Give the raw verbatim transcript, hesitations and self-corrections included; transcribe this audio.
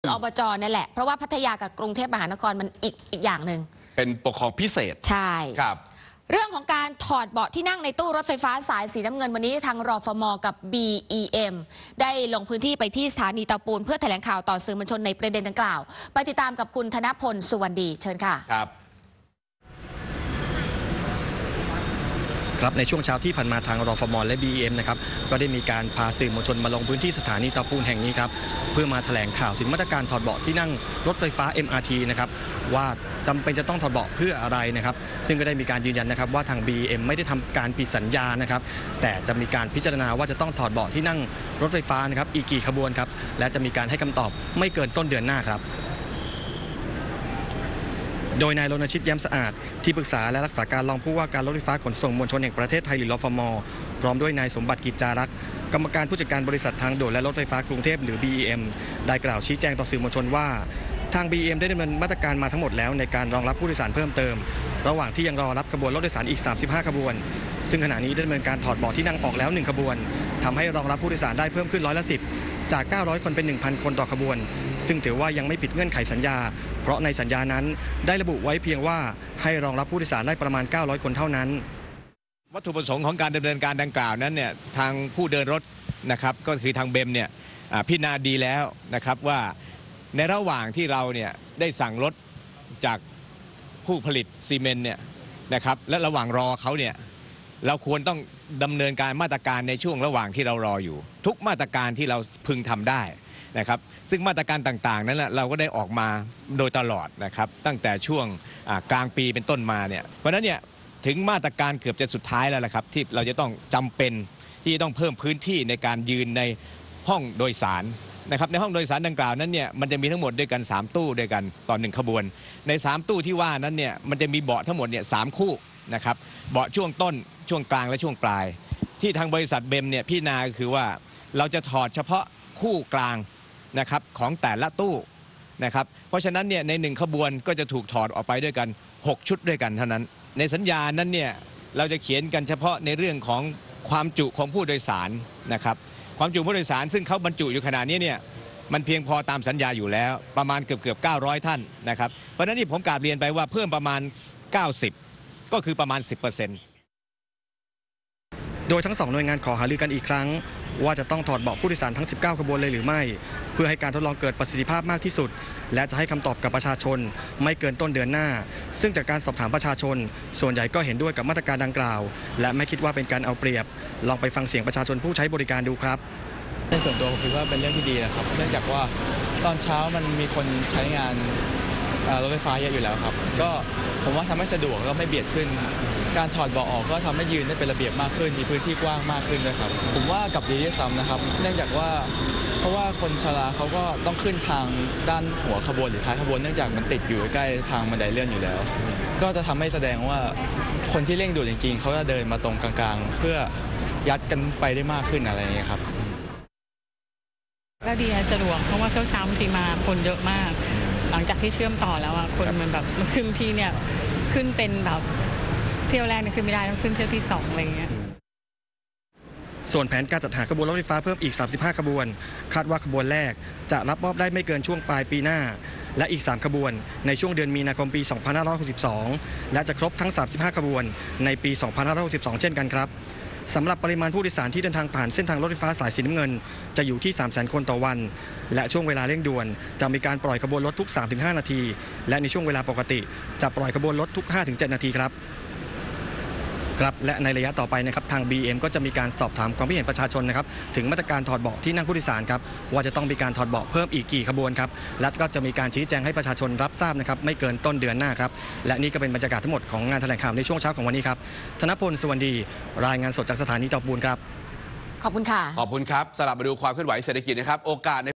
อบจ.นั่นแหละเพราะว่าพัทยากับกรุงเทพมหานครมันอีกอีกอย่างหนึ่งเป็นปกครองพิเศษใช่ครับเรื่องของการถอดเบาะที่นั่งในตู้รถไฟฟ้าสายสีน้ำเงินวันนี้ทางรฟม.กับ บี อี เอ็ม ได้ลงพื้นที่ไปที่สถานีเตาปูนเพื่อแถลงข่าวต่อสื่อมวลชนในประเด็นดังกล่าวไปติดตามกับคุณธนพลสุวรรณดีเชิญค่ะครับครับในช่วงเช้าที่ผ่านมาทางรฟม.และ บี อี เอ็ม นะครับก็ได้มีการพาสื่อมวลชนมาลงพื้นที่สถานีเตาปูนแห่งนี้ครับเพื่อมาแถลงข่าวถึงมาตรการถอดเบาะที่นั่งรถไฟฟ้า เอ็ม อาร์ ที นะครับว่าจำเป็นจะต้องถอดเบาะเพื่ออะไรนะครับซึ่งก็ได้มีการยืนยันนะครับว่าทาง บี อี เอ็ม ไม่ได้ทำการผิดสัญญานะครับแต่จะมีการพิจารณาว่าจะต้องถอดเบาะที่นั่งรถไฟฟ้านะครับอีกกี่ขบวนครับและจะมีการให้คำตอบไม่เกินต้นเดือนหน้าครับโดยนายรณชิตแย้มสะอาดที่ปรึกษาและรักษาการรองผู้ว่าการรถไฟฟ้าขนส่งมวลชนแห่งประเทศไทยหรือรฟม.พร้อมด้วยนายสมบัติกิจจารักษ์กรรมการผู้จัดการบริษัททางด่วนและรถไฟฟ้ากรุงเทพหรือ บี อี เอ็ม ได้กล่าวชี้แจงต่อสื่อมวลชนว่าทาง บี อี เอ็ม ได้ดำเนินมาตรการมาทั้งหมดแล้วในการรองรับผู้โดยสารเพิ่มเติมระหว่างที่ยังรอรับขบวนรถโดยสารอีกสามสิบห้าขบวนซึ่งขณะนี้ได้ดำเนินการถอดเบาะที่นั่งออกแล้วหนึ่งขบวนทำให้รองรับผู้โดยสารได้เพิ่มขึ้นร้อยละสิบจากเก้าร้อยคนเป็น หนึ่งพัน คนต่อขบวนซึ่งถือว่ายังไม่ผิดเงื่อนไขสัญญาเพราะในสัญญานั้นได้ระบุไว้เพียงว่าให้รองรับผู้โดยสารได้ประมาณเก้าร้อยคนเท่านั้นวัตถุประสงค์ของการดำเนินการดังกล่าวนั้นเนี่ยทางผู้เดินรถนะครับก็คือทางเบมเนี่ยพิจารณาดีแล้วนะครับว่าในระหว่างที่เราเนี่ยได้สั่งรถจากผู้ผลิตซีเมนต์เนี่ยนะครับและระหว่างรอเขาเนี่ยเราควรต้องดำเนินการมาตรการในช่วงระหว่างที่เรารออยู่ทุกมาตรการที่เราพึงทำได้นะครับซึ่งมาตรการต่างๆนั้นเราก็ได้ออกมาโดยตลอดนะครับตั้งแต่ช่วงกลางปีเป็นต้นมาเนี่ยเพราะนั้นเนี่ยถึงมาตรการเกือบจะสุดท้ายแล้วละครับที่เราจะต้องจำเป็นที่ต้องเพิ่มพื้นที่ในการยืนในห้องโดยสารนะครับในห้องโดยสารดังกล่าวนั้นเนี่ยมันจะมีทั้งหมดด้วยกันสามตู้ด้วยกันต่อหนึ่งขบวนในสามตู้ที่ว่านั้นเนี่ยมันจะมีเบาะทั้งหมดเนี่ยสามคู่นะครับเบาะช่วงต้นช่วงกลางและช่วงปลายที่ทางบริษัทเบมเนี่ยพิจารณาคือว่าเราจะถอดเฉพาะคู่กลางนะครับของแต่ละตู้นะครับเพราะฉะนั้นเนี่ยในหนึ่งขบวนก็จะถูกถอดออกไปด้วยกันหกชุดด้วยกันเท่านั้นในสัญญานั้นเนี่ยเราจะเขียนกันเฉพาะในเรื่องของความจุของผู้โดยสารนะครับความจุผู้โดยสารซึ่งเขาบรรจุอยู่ขณะนี้เนี่ยมันเพียงพอตามสัญญาอยู่แล้วประมาณเกือบเกือบเก้าร้อยท่านนะครับเพราะฉะนั้นที่ผมกราบเรียนไปว่าเพิ่มประมาณเก้าสิบก็คือประมาณ สิบเปอร์เซ็นต์โดยทั้งสองหน่วยงานขอหารือกันอีกครั้งว่าจะต้องถอดเบาะผู้โดยสารทั้งสิบเก้าขบวนเลยหรือไม่เพื่อให้การทดลองเกิดประสิทธิภาพมากที่สุดและจะให้คำตอบกับประชาชนไม่เกินต้นเดือนหน้าซึ่งจากการสอบถามประชาชนส่วนใหญ่ก็เห็นด้วยกับมาตรการดังกล่าวและไม่คิดว่าเป็นการเอาเปรียบลองไปฟังเสียงประชาชนผู้ใช้บริการดูครับในส่วนตัวผมคิดว่าเป็นเรื่องที่ดีนะครับเนื่องจากว่าตอนเช้ามันมีคนใช้งานรถไฟฟ้าเยอะอยู่แล้วครับก็ผมว่าทำให้สะดวกแล้วไม่เบียดขึ้นการถอดเบาะออกก็ทำให้ยืนได้เป็นระเบียบมากขึ้นมีพื้นที่กว้างมากขึ้นด้วยครับผมว่ากับดีที่ซ้ำนะครับเนื่องจากว่าเพราะว่าคนชราเขาก็ต้องขึ้นทางด้านหัวขบวนหรือท้ายขบวนเนื่องจากมันติดอยู่ใกล้ทางบันไดเลื่อนอยู่แล้วก็จะทำให้แสดงว่าคนที่เร่งด่วนจริงๆเขาจะเดินมาตรงกลางๆเพื่อยัดกันไปได้มากขึ้นอะไรอย่างเงี้ยครับก็ดีสะดวกเพราะว่าเช้าเช้าบางทีมาคนเยอะมากหลังจากที่เชื่อมต่อแล้วอ่ะคนมันแบบมันขึ้นทีเนี่ยขึ้นเป็นแบบเที่ยวแรกเนี่ยขึ้นไม่ได้ต้องขึ้นเที่ยวที่สองอะไรเงี้ยส่วนแผนการจัดหาขบวนรถไฟฟ้าเพิ่มอีกสามสิบห้าขบวนคาดว่าขบวนแรกจะรับมอบได้ไม่เกินช่วงปลายปีหน้าและอีกสามขบวนในช่วงเดือนมีนาคมปีสองพันห้าร้อยหกสิบสองและจะครบทั้งสามสิบห้าขบวนในปีสองพันห้าร้อยหกสิบสองเช่นกันครับสำหรับปริมาณผู้โดยสารที่เดินทางผ่านเส้นทางรถไฟฟ้าสายสีน้ำเงินจะอยู่ที่ สามแสน คนต่อวันและช่วงเวลาเร่งด่วนจะมีการปล่อยขบวนรถทุก สามถึงห้า นาทีและในช่วงเวลาปกติจะปล่อยขบวนรถทุก ห้าถึงเจ็ด นาทีครับครับและในระยะต่อไปนะครับทาง บี เอ็ม ก็จะมีการสอบถามความคิดเห็นประชาชนนะครับถึงมาตรการถอดเบาะที่นั่งผู้โดยสารครับว่าจะต้องมีการถอดเบาะเพิ่มอีกกี่ขบวนครับและก็จะมีการชี้แจงให้ประชาชนรับทราบนะครับไม่เกินต้นเดือนหน้าครับและนี่ก็เป็นบรรยากาศทั้งหมดของงานแถลงข่าวในช่วงเช้าของวันนี้ครับธนพลสุวรรณดีรายงานสดจากสถานีเตาปูนครับขอบคุณค่ะขอบคุณครับสลับมาดูความเคลื่อนไหวเศรษฐกิจนะครับโอกาส